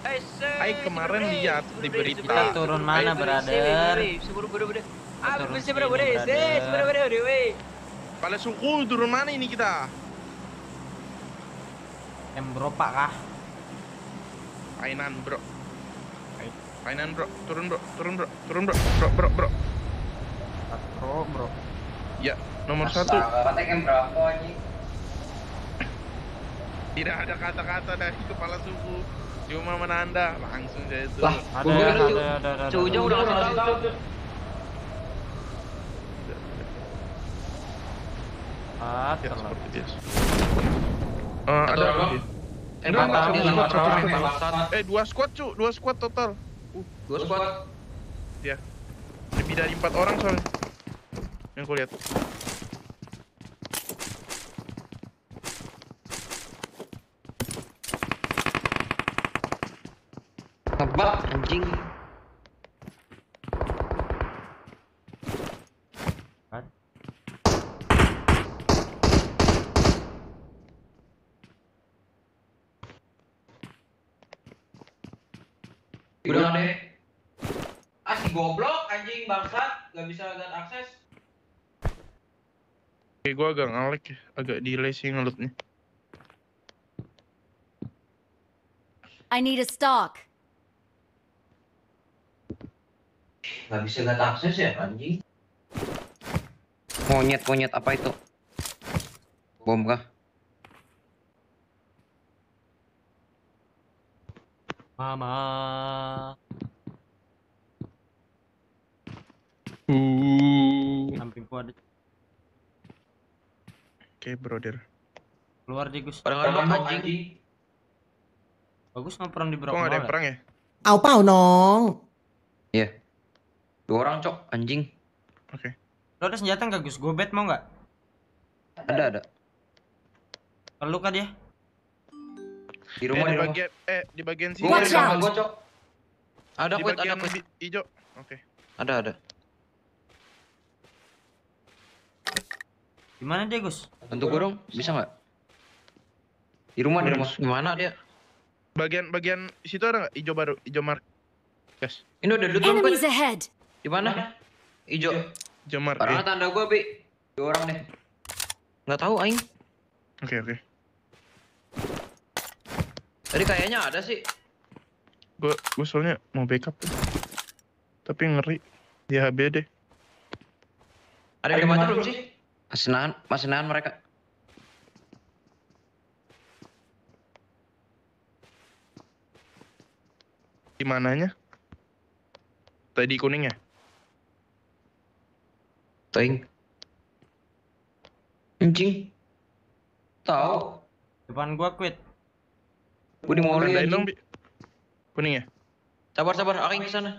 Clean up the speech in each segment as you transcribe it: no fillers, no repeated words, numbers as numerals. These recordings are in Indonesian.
Ay kemarin lihat di berita. Kita turun mana, brother? Kepala suku turun mana ini kita? Beropak kah? Painan bro. Painan bro, turun bro, turun bro, turun bro, bro. Bro. Ya, nomor 1. Katanya berapa anjing? Tidak ada kata-kata dari kepala suku, cuma menanda langsung saya itu. Lah, Ada. Cuunya udah ngasih tahu tuh. Ya, seperti biasa. Ada ada. 2 squad cu, 2 squad total. 2 squad. Ya, lebih dari 4 orang soalnya. Yang aku lihat. Tebak anjing. Udah deh. Si goblok anjing bangsat, gak bisa lihat akses. Oke, gua agak ngalek ya, agak delay sih ngelutnya. I need a stock. Gak bisa lihat akses ya anjing. Monyet apa itu? Bom kah? Mama. Sampingku ada. Oke, brother. Keluar deh, Gus. Kadang-kadang anjing. Bagus nggak perang di Kok nggak ada yang perang ya? Au pau nong. Iya. 2 orang cok anjing. Oke. Lo ada senjata nggak, Gus? Gue bet mau nggak? Ada. Perlu kah dia? Di rumah di di rumah. bagian di bagian sini. Watch out. Gua cok. Ada Di quit, bagian ada quit. hijau. Oke. Ada. Gimana dia, Gus? Bantu gua dong, bisa nggak? Di rumah. Gimana dia? Bagian situ ada nggak? Hijau baru, hijau mark. Guys, Ini udah duduk belum, Enemies Quit? ahead. Di mana? Ijo. hijau mark. Orangnya tanda gua, Bi. 2 orang deh. Nggak tahu aing. Oke. Tadi kayaknya ada sih. Gue soalnya mau backup tuh. Tapi ngeri di HB deh. Ada yang mati belum sih? Masih nahan mereka. Di mananya? Tadi kuning ya? Toing. Anjing. Tahu. Depan gua quit. Gua di mall Tandain dong, anjing. Bi. Kuning ya? Sabar, aing ke sana.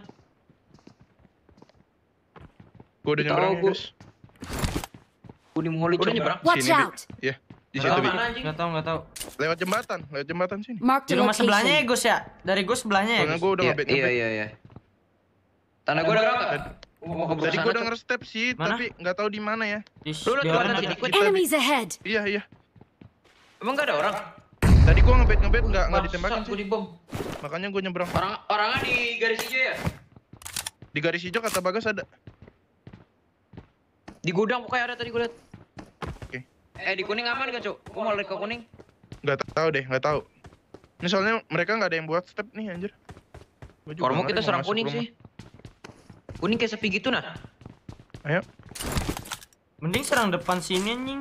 Gue udah Tahu, nyebrang ya, gua. guys. Gua di mall Udah nyebrang. Watch Sini, Bi. out. Ya, di situ, Bi. Mana anjing? Nggak tahu. Lewat jembatan sini. Mark Di the rumah sebelahnya ya, location. Gus ya? Dari Gus sebelahnya ya, Soalnya Gus? gue udah Iya, ngebet. iya. Tanda gua ada enggak? Mau ke Tadi sana, gue Cok. denger step sih, Mana? tapi nggak tahu di mana ya. Di Lu liat di kelihatan orang sini, ada. Quit. Enemies ahead. Iya. Emang enggak ada orang? Tadi gue ngebet nggak ditembakin Gua sih. dibom. Makanya gue nyebrang. Orangnya di garis hijau ya? Di garis hijau kata Bagas ada. Di gudang pokoknya ada tadi gua liat. Oke. Di kuning aman gak, Cuk? Gua mau lari ke kuning. Nggak tahu deh, nggak tahu. Ini soalnya mereka nggak ada yang buat step nih anjir. Gua juga Kalau mau ngeri kita serang masuk kuning rumah. sih. Kuning kayak sepi gitu nah. Ayo. Mending serang depan sini anjing.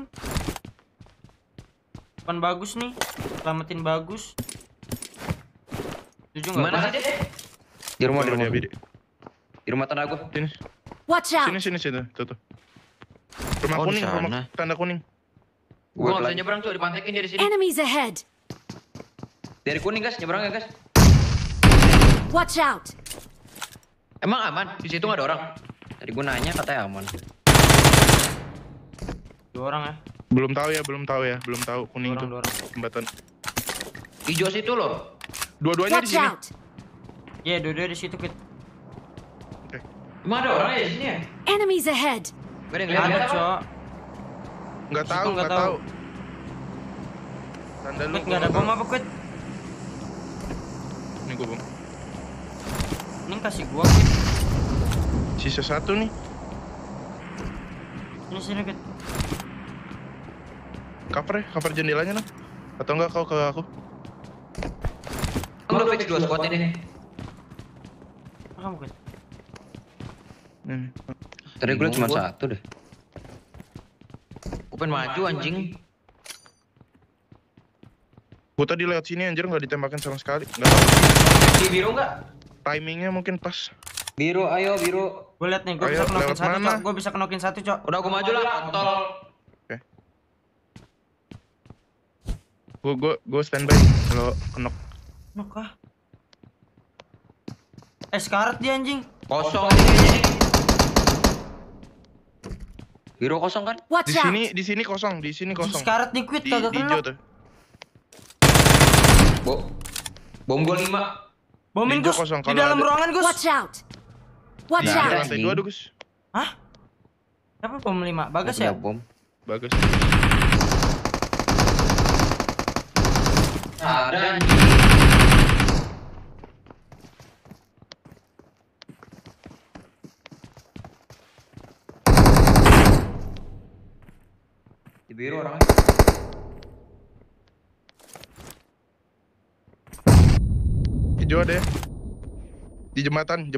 Depan bagus nih. Selamatin bagus. Setuju nggak? Gimana Bang? sih dia? Di rumah. Bidi. Di rumah tanda gua. Sini. Watch out. Sini tuh. Rumah Oh, di kuning, sana. rumah tanda kuning. Gua nggak bisa nyebrang, Cuk. Dipantekin dari sini. Enemies ahead. Dari kuning, guys. Nyebrang ya, guys. Watch out. Emang aman? Di situ nggak ada orang. Tadi gua nanya katanya aman. 2 orang ya. Belum tahu ya. Kuning tuh 2 orang. jembatan. Hijau situ loh. Dua-duanya di Watch sini. out. Iya, dua-dua di situ quit. Emang ada orang ya di sini ya? Enemies ahead. Gak ada yang Ada, lihat apa? Cok. Nggak Situ tahu. nggak tahu. Tanda lu Quit nggak ada bom apa quit? Ini gua bom. Ini kasih gua Kit. Sisa satu nih. Ini sini Kit. Cover jendelanya noh. Atau enggak kau ke aku? Udah patch 2 squad ini. Kamu Kit. Tadi gue cuma satu deh. Gue pengen maju anjing. Gua tadi lewat sini anjir nggak ditembakin sama sekali. Nggak tahu. Di biru enggak? Timingnya mungkin pas. Biru, ayo biru. Gue liat nih, gue Ayo, bisa kenokin lewat satu mana? Cok. Gue bisa kenokin satu Cok. Udah gue maju lah, kontol. Gue standby kalau kenok. Nok kah? Sekarat dia anjing. Kosong ini. Biru kosong kan? Watch out! Di sini kosong. Sekarat di quit Di kagak hijau kena. tuh. Bom gue 5. Bomin Hijau Gus. kosong, Di kalau dalam ada- ruangan Gus. Watch out! Watch Di Nggak out! ada. lantai 2 tuh Gus. Hah? Siapa bom 5? Bagas Udah ya? bom. Bagus. Ada. Di biru orangnya. Hijau ada ya. Di jembatan.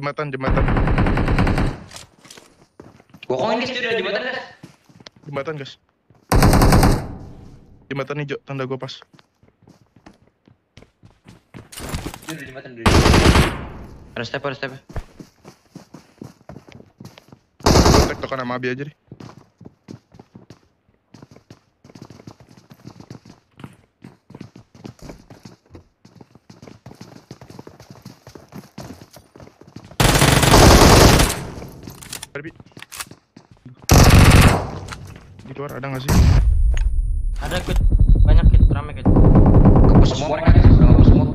Bokongin guys, dia udah jembatan guys. Jembatan guys. Jembatan hijau, tanda gua pas. Dia udah jembatan dulu. Ada step. Gua tektokan sama Abi aja deh. Abi. Di luar ada nggak sih? Ada Kit. Banyak Kit, rame Kit. Kapus semua mereka guys, udah kapus semua.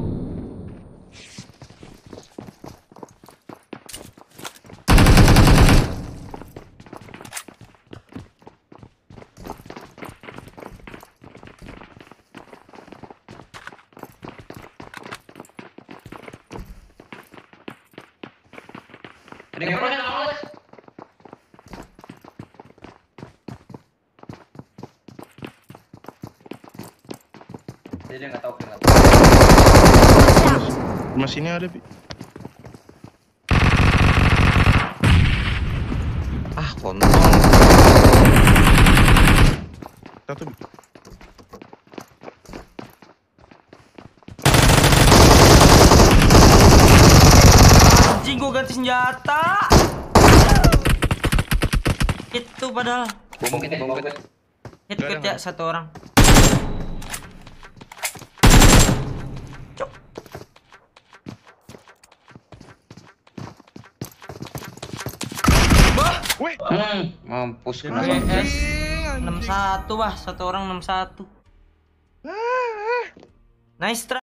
Ada yang pernah nongol guys. Jadi dia nggak tahu kena. Rumah sini ada Bi. Ah, kontol. Satu Bi. Anjing gua ganti senjata. Itu padahal. Bom kita. Hit Nggak Kit ada, ya satu orang. Cok. Weh. Mampus kena. GS 61 wah, satu orang 61. Nice try.